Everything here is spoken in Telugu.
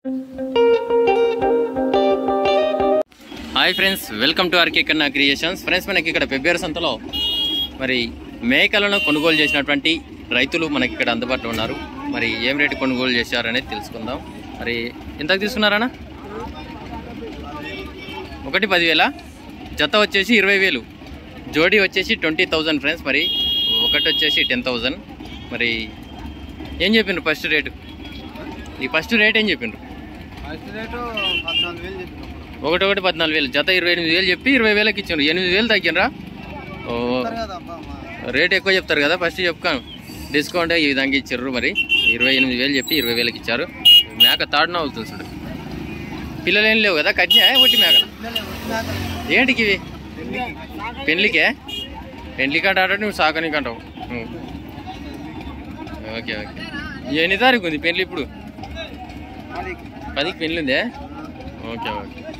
Hi friends, welcome to RK Kanna creations. Friends, మనకి ఇక్కడ ఫిబ్రవరి సంతలో మరి మేకలను కొనుగోలు చేసినటువంటి రైతులు మనకి ఇక్కడ అందుబాటులో ఉన్నారు. మరి ఏం రేటు కొనుగోలు చేశారనేది తెలుసుకుందాం. మరి ఎంతకు తీసుకున్నారన్నా? ఒకటి 10,000, జత వచ్చేసి 20,000, జోడీ వచ్చేసి 20,000 ఫ్రెండ్స్. మరి ఒకటి వచ్చేసి 10,000. మరి ఏం చెప్పిండ్రు ఫస్ట్ రేటు? ఈ ఫస్ట్ రేట్ ఏం చెప్పిండ్రు? ఒకటి 14,000, జత 28,000 చెప్పి 20,000కి ఇచ్చిండ్రు. 8,000 తగ్గినరా? ఓ, రేట్ ఎక్కువ చెప్తారు కదా, ఫస్ట్ చెప్పుకాను. డిస్కౌంట్ ఈ విధంగా ఇచ్చారు. మరి 28,000 చెప్పి 20,000కి ఇచ్చారు. మేక తాడున అవుతుంది చూడు. పిల్లలు ఏం లేవు కదా, కట్టినా ఒకటి మేకలు. ఏంటికి ఇవి? పెళ్ళికే? పెళ్ళికి అంటాడు, నువ్వు సాకనికి అంటావు. Okay okay. ఎన్ని తారీఖు ఉంది పెళ్ళి? ఇప్పుడు 10కి పెళ్ళి ఉందే. Okay okay.